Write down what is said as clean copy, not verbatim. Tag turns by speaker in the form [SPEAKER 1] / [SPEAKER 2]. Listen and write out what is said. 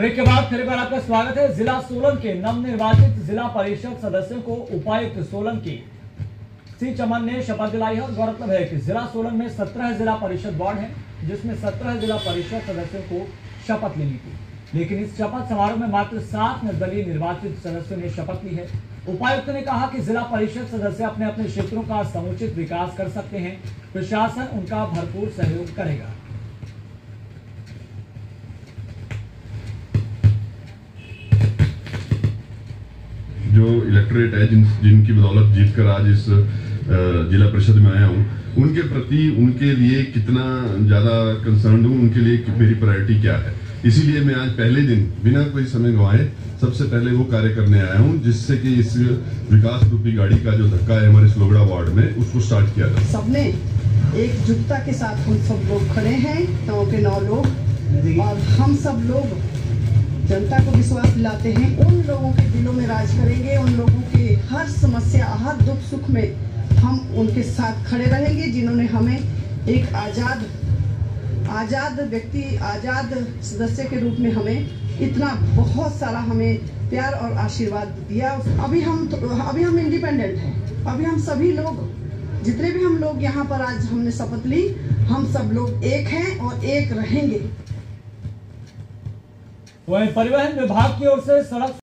[SPEAKER 1] Break के बाद फिर एक बार आपका स्वागत है। जिला सोलन के नवनिर्वाचित जिला परिषद सदस्यों को उपायुक्त सोलन की सी चमन ने शपथ दिलाई है। और गौरतलब है कि जिला सोलन में 17 जिला परिषद वार्ड हैं, जिसमें 17 जिला परिषद सदस्यों को शपथ लेनी थी, लेकिन इस शपथ समारोह में मात्र 7 निर्दलीय निर्वाचित सदस्यों ने शपथ ली है। उपायुक्त ने कहा कि जिला परिषद सदस्य अपने अपने क्षेत्रों का समुचित विकास कर सकते हैं, प्रशासन उनका भरपूर सहयोग करेगा।
[SPEAKER 2] जो इलेक्टोरेट है जिनकी बदौलत जीतकर आज इस जिला परिषद में आया हूँ, उनके प्रति उनके लिए कितना ज्यादा कंसर्न हूँ, उनके लिए मेरी प्रायोरिटी क्या है। इसीलिए मैं आज पहले दिन बिना कोई समय गंवाए सबसे पहले वो कार्य करने आया हूँ, जिससे कि इस विकास रूपी गाड़ी का जो धक्का है हमारे स्लोगड़ा वार्ड में, उसको स्टार्ट किया जाए।
[SPEAKER 3] सबने एकजुटता के साथ हम सब लोग खड़े हैं, 9 के 9 लोग, और हम सब लोग जनता को विश्वास दिलाते हैं, उन लोगों के दिलों में राज करेंगे, उन लोगों के हर समस्या हर दुख सुख में हम उनके साथ खड़े रहेंगे, जिन्होंने हमें एक आजाद व्यक्ति, आजाद सदस्य के रूप में हमें इतना बहुत सारा हमें प्यार और आशीर्वाद दिया। अभी हम इंडिपेंडेंट हैं। अभी हम सभी लोग, जितने भी हम लोग यहाँ पर आज हमने शपथ ली, हम सब लोग एक हैं और एक रहेंगे।
[SPEAKER 1] वहीं परिवहन विभाग की ओर से सड़क